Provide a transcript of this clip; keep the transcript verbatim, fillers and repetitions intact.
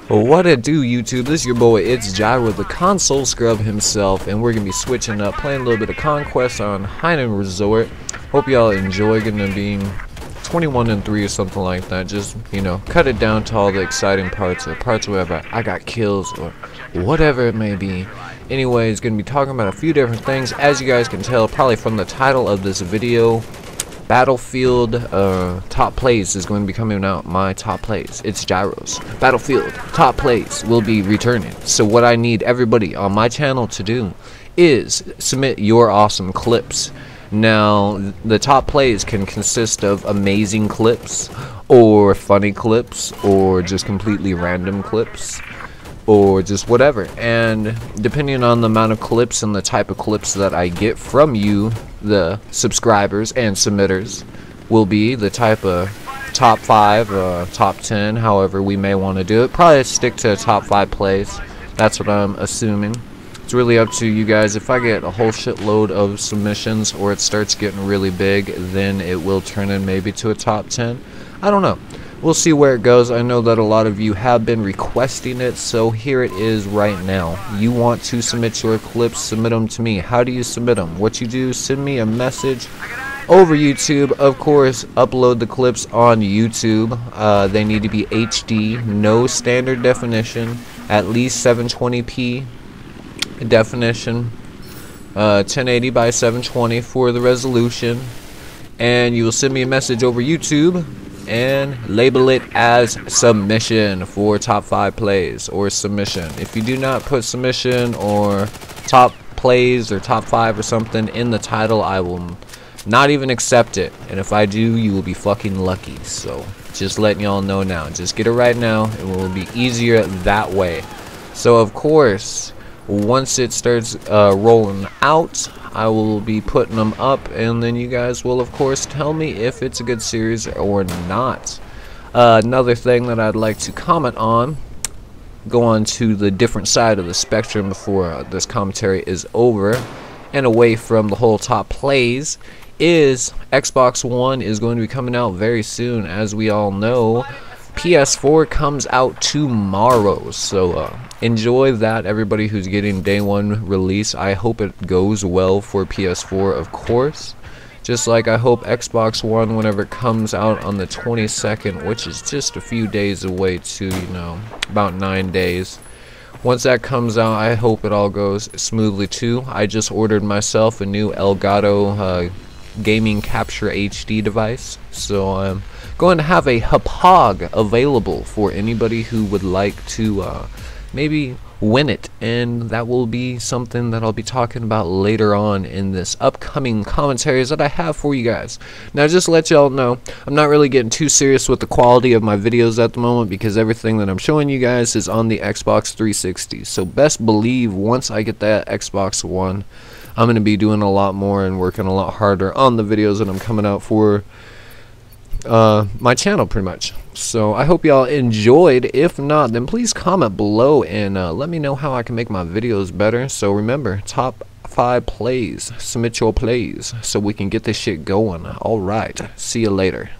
What it do, YouTube? This is your boy Itz Jyro, the console scrub himself, and we're gonna be switching up, playing a little bit of Conquest on Hainan Resort. Hope y'all enjoy getting to being twenty-one and three or something like that. Just, you know, cut it down to all the exciting parts, or parts wherever I got kills, or whatever it may be. Anyways, gonna be talking about a few different things, as you guys can tell, probably from the title of this video. Battlefield uh, top plays is going to be coming out. My top plays, Itz Jyro's Battlefield top plays will be returning. So what I need everybody on my channel to do is submit your awesome clips. Now the top plays can consist of amazing clips, or funny clips, or just completely random clips, or just whatever. And depending on the amount of clips and the type of clips that I get from you, the subscribers and submitters, will be the type of top five, uh, top ten, however we may want to do it. Probably stick to top five plays. That's what I'm assuming. It's really up to you guys. If I get a whole shitload of submissions, or it starts getting really big, then it will turn in maybe to a top ten. I don't know. We'll see where it goes. I know that a lot of you have been requesting it, so here it is right now. You want to submit your clips, submit them to me. How do you submit them? What you do, send me a message over YouTube. Of course, upload the clips on YouTube. Uh, they need to be H D, no standard definition, at least seven twenty p definition, uh, ten eighty by seven twenty for the resolution. And you will send me a message over YouTube and label it as submission for top five plays, or submission. If you do not put submission or top plays or top five or something in the title, I will not even accept it. And if I do, you will be fucking lucky. So just letting y'all know now. Just get it right now. It will be easier that way. So of course, once it starts uh, rolling out, I will be putting them up, and then you guys will of course tell me if it's a good series or not. Uh, another thing that I'd like to comment on, go on to the different side of the spectrum before uh, this commentary is over and away from the whole top plays, is Xbox One is going to be coming out very soon. As we all know, P S four comes out tomorrow, so uh, enjoy that, everybody who's getting day one release. I hope it goes well for P S four, of course, just like I hope Xbox One, whenever it comes out on the twenty-second, which is just a few days away, to, you know, about nine days. Once that comes out, I hope it all goes smoothly too. I just ordered myself a new Elgato uh, gaming capture H D device, so I'm going to have a H P O G available for anybody who would like to uh, maybe win it, and that will be something that I'll be talking about later on in this upcoming commentaries that I have for you guys. Now, just to let y'all know, I'm not really getting too serious with the quality of my videos at the moment, because everything that I'm showing you guys is on the Xbox three sixty. So best believe once I get that Xbox One, I'm going to be doing a lot more and working a lot harder on the videos that I'm coming out for uh, my channel, pretty much. So I hope y'all enjoyed. If not, then please comment below and uh, let me know how I can make my videos better. So remember, top five plays, submit your plays so we can get this shit going. Alright, see you later.